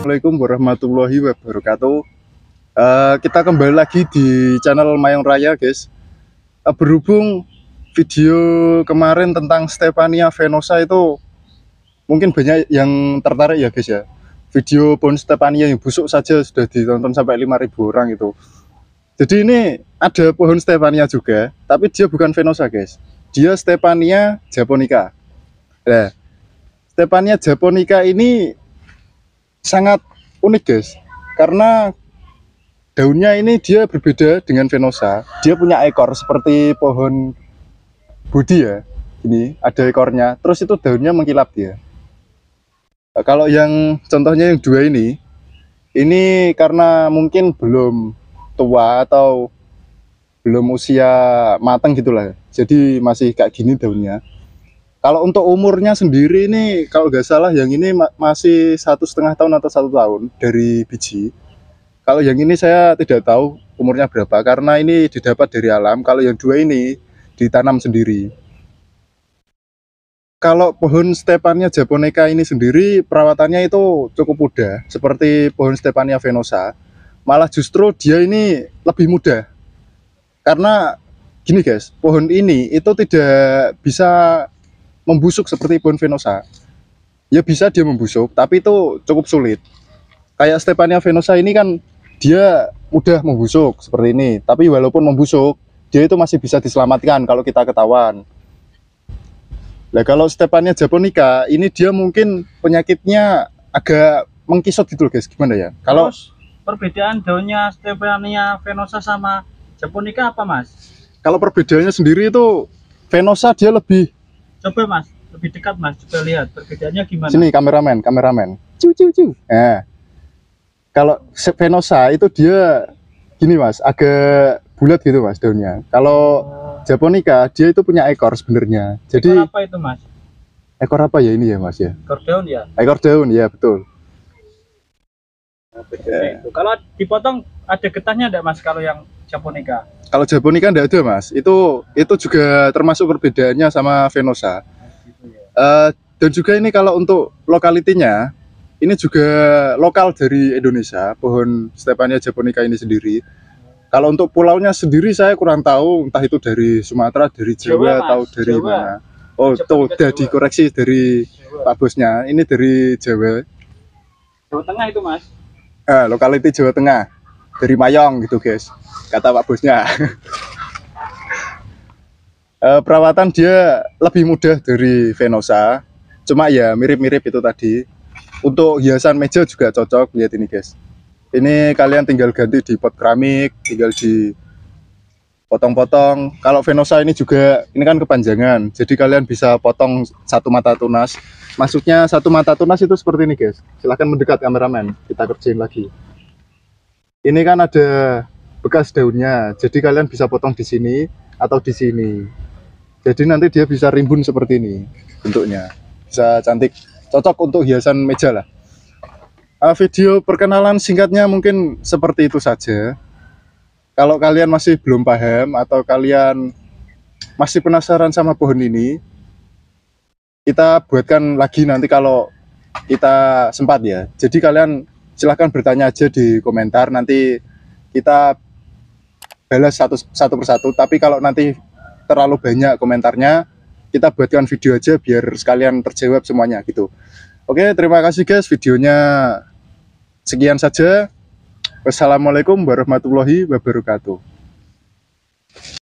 Assalamualaikum warahmatullahi wabarakatuh. Kita kembali lagi di channel Mayong Raya, guys. Berhubung video kemarin tentang Stephania venosa itu mungkin banyak yang tertarik ya, guys ya. Video pohon Stephania yang busuk saja sudah ditonton sampai 5.000 orang itu. Jadi ini ada pohon Stephania juga, tapi dia bukan venosa, guys. Dia Stephania japonica. Nah, Stephania japonica ini sangat unik, guys, karena daunnya ini dia berbeda dengan venosa. Dia punya ekor seperti pohon bodi ya, ini ada ekornya, terus itu daunnya mengkilap dia. Kalau yang contohnya yang dua ini karena mungkin belum tua atau belum usia matang gitulah, jadi masih kayak gini daunnya. Kalau untuk umurnya sendiri ini, kalau nggak salah yang ini masih 1,5 tahun atau 1 tahun dari biji. Kalau yang ini saya tidak tahu umurnya berapa, karena ini didapat dari alam. Kalau yang dua ini ditanam sendiri. Kalau pohon Stephania japonica ini sendiri, perawatannya itu cukup mudah, seperti pohon Stephania venosa. Malah justru dia ini lebih mudah. Karena gini, guys, pohon ini itu tidak bisa membusuk seperti pohon venosa. Ya bisa dia membusuk, tapi itu cukup sulit. Kayak Stephania venosa ini kan dia mudah membusuk seperti ini, tapi walaupun membusuk, dia itu masih bisa diselamatkan kalau kita ketahuan. Nah, kalau Stephania japonica ini dia mungkin penyakitnya agak mengkisot gitu loh, guys. Gimana ya? Kalau perbedaan daunnya Stephania venosa sama japonica apa, Mas? Kalau perbedaannya sendiri itu venosa dia lebih. Coba, Mas, lebih dekat, Mas, coba lihat perbedaannya gimana. Sini kameramen. Cu. Nah, kalau venosa itu dia gini, Mas, agak bulat gitu, Mas, daunnya. Kalau japonica dia itu punya ekor sebenarnya. Jadi ekor apa itu, Mas? Ekor apa ya ini ya, Mas ya? Ekor daun ya? Ekor daun, ya betul. Kalau dipotong ada getahnya enggak, Mas, kalau yang japonica? Kalau japonica enggak ada, Mas. Itu juga termasuk perbedaannya sama venosa. Dan juga ini kalau untuk lokalitinya, ini juga lokal dari Indonesia, pohon Stephania japonica ini sendiri. Kalau untuk pulaunya sendiri saya kurang tahu, entah itu dari Sumatera, dari Jawa, atau dari Jawa. Mana. Oh, itu udah dikoreksi dari Jawa. Pak bosnya, ini dari Jawa. Jawa Tengah itu, Mas? Lokaliti Jawa Tengah, dari Mayong gitu, guys, kata Pak bosnya. Perawatan dia lebih mudah dari venosa, cuma ya mirip-mirip itu tadi. Untuk hiasan meja juga cocok, lihat ini, guys. Ini kalian tinggal ganti di pot keramik, tinggal di potong-potong. Kalau venosa ini juga, ini kan kepanjangan, jadi kalian bisa potong satu mata tunas. Maksudnya satu mata tunas itu seperti ini, guys. Silahkan mendekat kameramen, kita kerjain lagi. Ini kan ada bekas daunnya, jadi kalian bisa potong di sini atau di sini. Jadi nanti dia bisa rimbun seperti ini bentuknya, bisa cantik, cocok untuk hiasan meja lah. Video perkenalan singkatnya mungkin seperti itu saja. Kalau kalian masih belum paham atau kalian masih penasaran sama pohon ini, kita buatkan lagi nanti kalau kita sempat ya. Jadi kalian silahkan bertanya aja di komentar, nanti kita balas satu persatu. Tapi kalau nanti terlalu banyak komentarnya, kita buatkan video aja biar sekalian terjawab semuanya gitu. Oke, terima kasih, guys, videonya sekian saja. Wassalamualaikum warahmatullahi wabarakatuh.